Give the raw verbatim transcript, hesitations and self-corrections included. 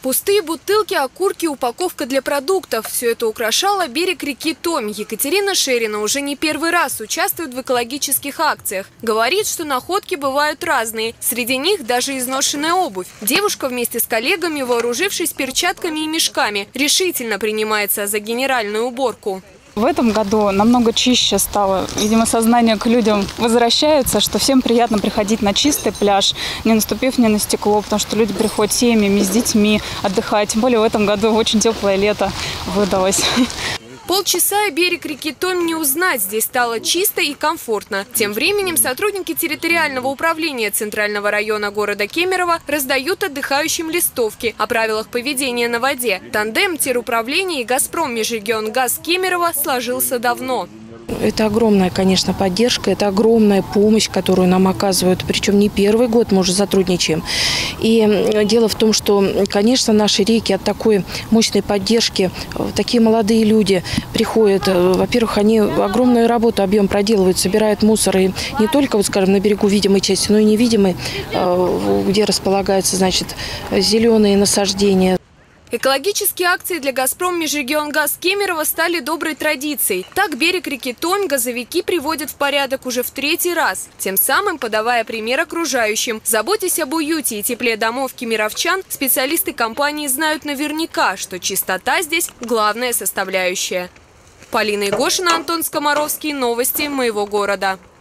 Пустые бутылки, окурки, упаковка для продуктов – все это украшало берег реки Томь. Екатерина Шерина уже не первый раз участвует в экологических акциях. Говорит, что находки бывают разные. Среди них даже изношенная обувь. Девушка вместе с коллегами, вооружившись перчатками и мешками, решительно принимается за генеральную уборку. В этом году намного чище стало. Видимо, сознание к людям возвращается, что всем приятно приходить на чистый пляж, не наступив ни на стекло, потому что люди приходят семьями, с детьми отдыхать. Тем более в этом году очень теплое лето выдалось. Полчаса и берег реки Томь не узнать. Здесь стало чисто и комфортно. Тем временем сотрудники территориального управления Центрального района города Кемерово раздают отдыхающим листовки о правилах поведения на воде. Тандем теруправления и «Газпром» Межрегионгаз Кемерово сложился давно. Это огромная, конечно, поддержка, это огромная помощь, которую нам оказывают. Причем не первый год мы уже сотрудничаем. И дело в том, что, конечно, наши реки от такой мощной поддержки, такие молодые люди приходят. Во-первых, они огромную работу, объем проделывают, собирают мусор. И не только, вот, скажем, на берегу видимой части, но и невидимой, где располагаются, значит, зеленые насаждения. Экологические акции для «Газпром» Межрегионгаз Кемерово стали доброй традицией. Так берег реки Томь газовики приводят в порядок уже в третий раз, тем самым подавая пример окружающим. Заботясь об уюте и тепле домов кемеровчан, специалисты компании знают наверняка, что чистота здесь главная составляющая. Полина Игошина, Антон Скоморовский. Новости моего города.